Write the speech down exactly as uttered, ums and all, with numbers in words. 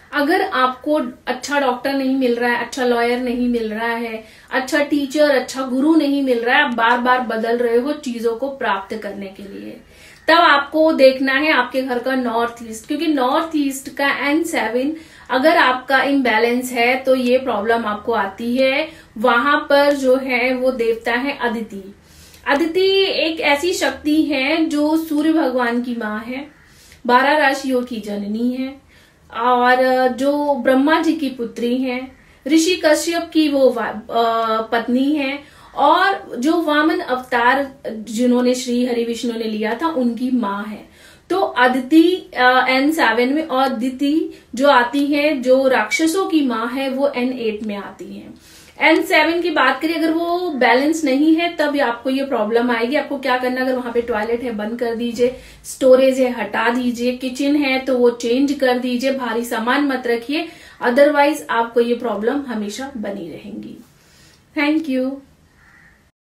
अगर आपको अच्छा डॉक्टर नहीं मिल रहा है, अच्छा लॉयर नहीं मिल रहा है, अच्छा टीचर, अच्छा गुरु नहीं मिल रहा है, आप बार बार बदल रहे हो चीजों को प्राप्त करने के लिए, तब आपको देखना है आपके घर का नॉर्थ ईस्ट, क्योंकि नॉर्थ ईस्ट का एन सेवन अगर आपका इम्बैलेंस है तो ये प्रॉब्लम आपको आती है। वहां पर जो है वो देवता है अदिति। अदिति एक ऐसी शक्ति है जो सूर्य भगवान की माँ है, बारह राशियों की जननी है, और जो ब्रह्मा जी की पुत्री है, ऋषि कश्यप की वो पत्नी है, और जो वामन अवतार जिन्होंने श्री हरि विष्णु ने लिया था उनकी माँ है। तो अदिति एन सेवन में, और अदिति जो आती है जो राक्षसों की माँ है वो एन एट में आती है। एन सेवन की बात करिए, अगर वो बैलेंस नहीं है तब आपको ये प्रॉब्लम आएगी। आपको क्या करना, अगर वहां पे टॉयलेट है बंद कर दीजिए, स्टोरेज है हटा दीजिए, किचन है तो वो चेंज कर दीजिए, भारी सामान मत रखिए, अदरवाइज आपको ये प्रॉब्लम हमेशा बनी रहेंगी। Thank you.